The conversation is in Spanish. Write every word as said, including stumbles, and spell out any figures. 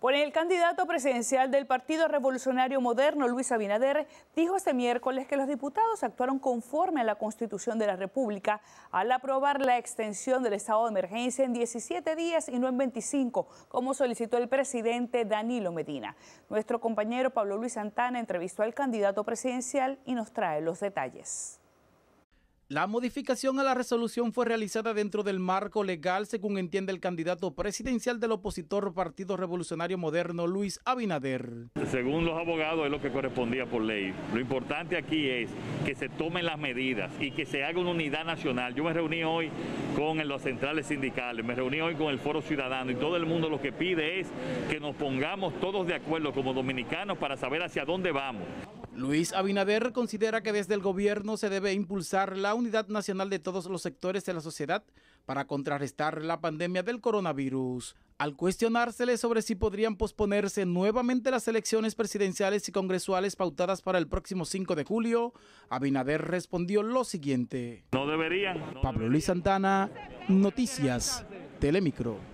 Bueno, el candidato presidencial del Partido Revolucionario Moderno, Luis Abinader, dijo este miércoles que los diputados actuaron conforme a la Constitución de la República al aprobar la extensión del estado de emergencia en diecisiete días y no en veinticinco, como solicitó el presidente Danilo Medina. Nuestro compañero Pablo Luis Santana entrevistó al candidato presidencial y nos trae los detalles. La modificación a la resolución fue realizada dentro del marco legal, según entiende el candidato presidencial del opositor Partido Revolucionario Moderno, Luis Abinader. Según los abogados es lo que correspondía por ley. Lo importante aquí es que se tomen las medidas y que se haga una unidad nacional. Yo me reuní hoy con los centrales sindicales, me reuní hoy con el Foro Ciudadano y todo el mundo lo que pide es que nos pongamos todos de acuerdo como dominicanos para saber hacia dónde vamos. Luis Abinader considera que desde el gobierno se debe impulsar la unidad nacional de todos los sectores de la sociedad para contrarrestar la pandemia del coronavirus. Al cuestionársele sobre si podrían posponerse nuevamente las elecciones presidenciales y congresuales pautadas para el próximo cinco de julio, Abinader respondió lo siguiente. No deberían. No Pablo deberían. Luis Santana, Noticias, Telemicro.